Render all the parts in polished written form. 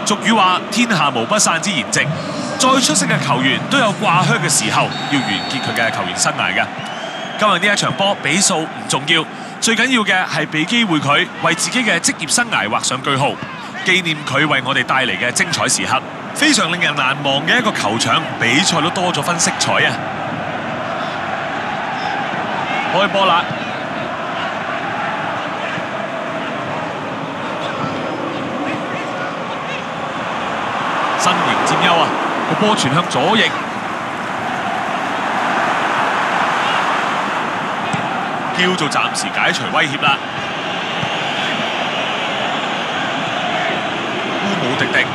俗語話：天下無不散之筵席。再出色嘅球員都有掛靴嘅時候，要完結佢嘅球員生涯嘅。今日呢一場波比數唔重要，最緊要嘅係俾機會佢為自己嘅職業生涯畫上句號，紀念佢為我哋帶嚟嘅精彩時刻。非常令人難忘嘅一個球場，比賽都多咗分色彩啊！開波啦！身形佔優啊！個波傳向左翼，叫做暫時解除威脅啦。烏姆迪迪，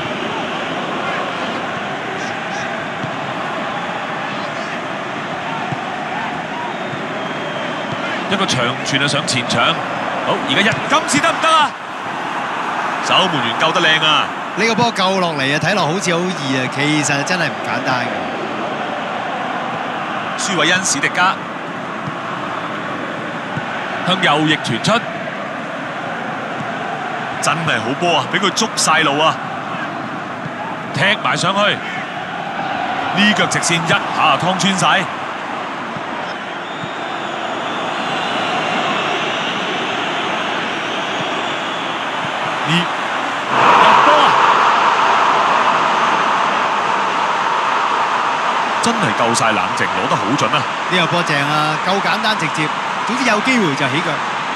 一個長傳啊上前場，好而家今次得唔得啊？守門員救得靚啊！ 呢個波救落嚟啊，睇落好似好易啊，其實真係唔簡單嘅。 舒韋恩史迪加向右翼傳出，真係好波啊！俾佢捉晒路啊，踢埋上去，呢腳直線一下劏穿晒。真係夠晒冷靜，攞得好準啊！ 呢個波正啊，夠簡單直接，總之有機會就起腳。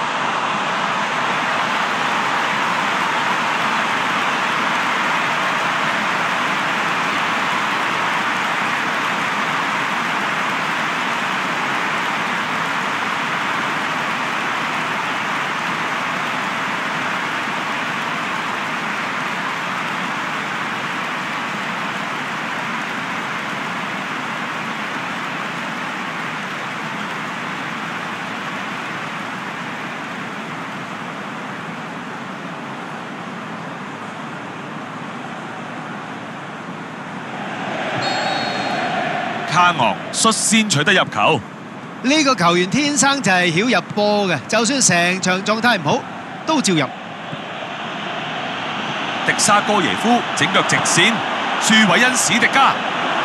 卡昂率先取得入球， 呢個球員天生就係曉入波嘅，就算成場狀態唔好，都照入。 迪沙哥耶夫整腳直線，舒韋恩史迪加。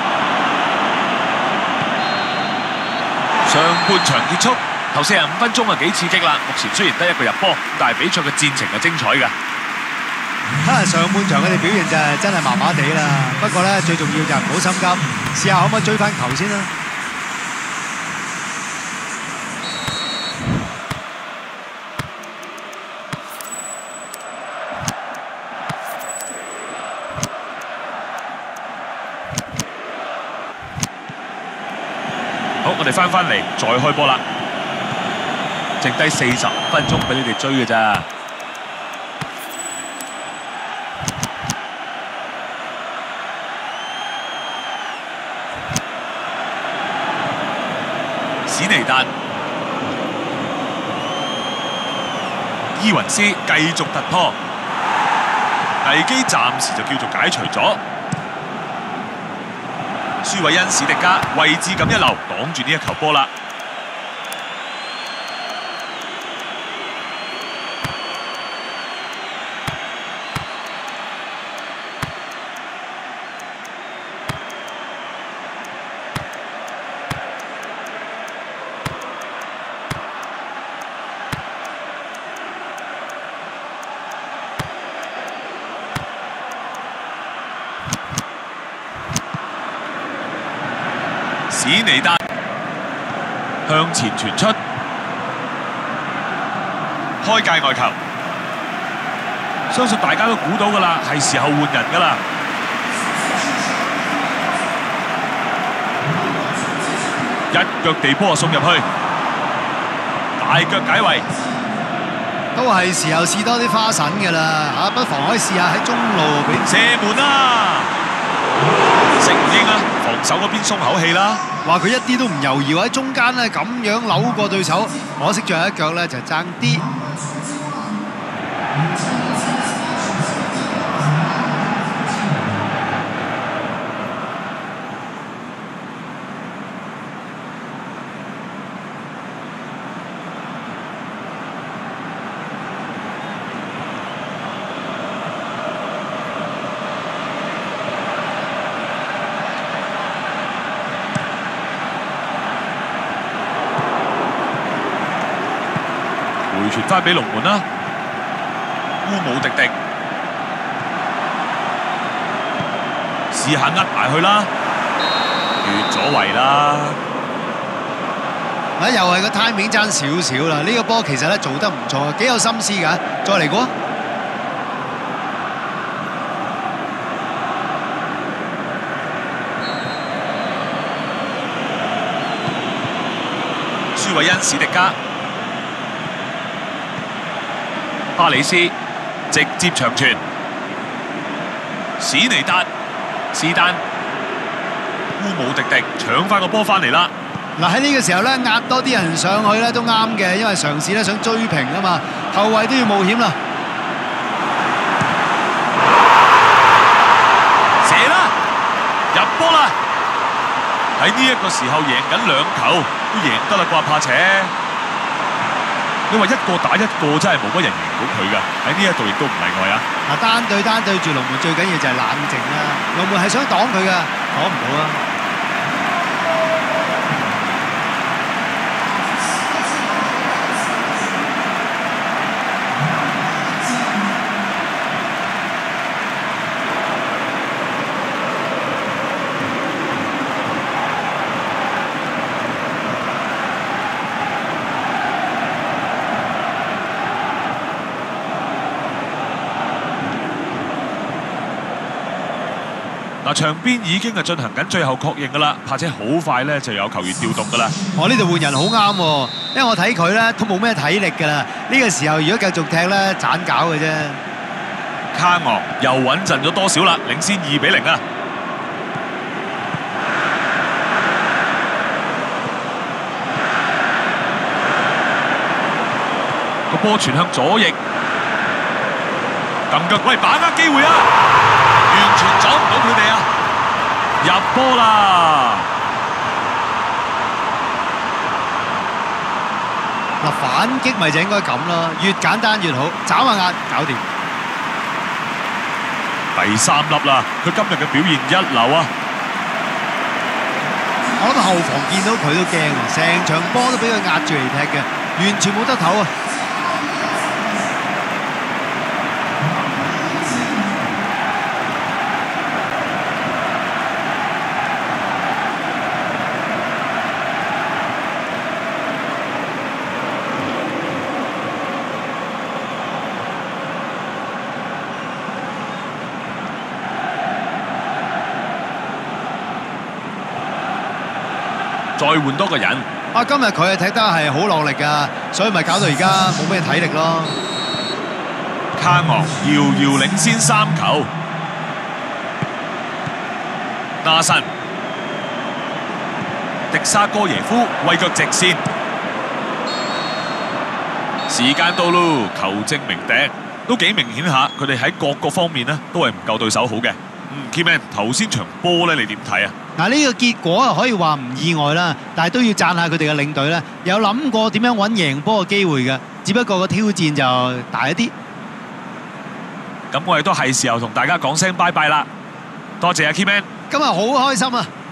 上半場結束，頭45分鐘啊幾刺激啦！目前雖然得一個入波，但係比賽嘅戰情係精彩㗎。 上半場佢哋表現就係真係麻麻地啦，不過咧最重要就係唔好心急，試下可唔可以追翻球先啦。 好，我哋翻嚟再開波啦，剩低45分鐘俾你哋追嘅咋。史尼達、伊雲斯繼續突破，危機暫時就叫做解除咗。舒韋恩史迪加位置感一流，擋住呢一球波啦。史尼達向前傳出，開界外球，相信大家都估到㗎啦，係時候換人㗎啦。一腳地波送入去，大腳解圍， 都係時候試多啲花神㗎啦嚇，不妨可以試下喺中路邊射門啦！承認啊，防守嗰邊鬆口氣啦。 話佢一啲都唔猶豫喺中間咧，咁樣扭過對手，可惜最後一腳咧就爭啲。 傳翻俾龍門啦，烏姆迪迪試下呃埋去啦，越咗圍啦。 啊，又係個 timing 爭少少啦！呢個波其實咧做得唔錯，幾有心思㗎。再嚟過， 舒維恩史迪加、巴里斯直接長傳，史尼達、斯丹、烏姆迪迪搶翻個波翻嚟啦。 嗱喺呢個時候咧，壓多啲人上去咧都啱嘅，因為嘗試咧想追平啊嘛，後衞都要冒險啦。 射啦，入波啦！喺呢一個時候贏緊2球，都贏得啦啩，怕且。你話一個打一個真係冇乜人贏到佢㗎，喺呢一度亦都唔例外啊！ 嗱，單對住龍門最緊要就係冷靜啦，龍門係想擋佢㗎，擋唔到啊！ 嗱，場邊已經係進行緊最後確認㗎啦，怕且好快咧就有球員調動㗎啦。 我呢度換人好啱喎，因為我睇佢咧都冇咩體力㗎啦。呢個時候如果繼續踢咧，盞搞嘅啫。 卡昂又穩陣咗多少啦，領先2-0啊！個波傳向左翼，撳腳，喂，把握機會啊！完全阻唔到佢哋啊！入波啦！ 嗱，反擊咪就應該咁啦，越簡單越好，眨下眼搞掂。 第3粒啦，佢今日嘅表現一流啊！ 我諗後防見到佢都驚啊，成場波都俾佢壓住嚟踢嘅，完全冇得唞啊！ 再換多個人。 啊，今日佢踢得係好落力㗎，所以咪搞到而家冇咩體力咯。 卡昂遙遙領先3球。納神、迪沙哥耶夫為腳直線，時間到咯，球證鳴笛，都幾明顯下，佢哋喺各個方面呢都係唔夠對手好嘅。Keyman 頭先場波咧，你點睇啊？ 嗱，呢個結果啊可以話唔意外啦，但係都要讚下佢哋嘅領隊咧，有諗過點樣揾贏波嘅機會嘅，只不過個挑戰就大一啲。 咁我哋都係時候同大家講聲拜拜啦，多謝阿 Keyman。 今日好開心啊！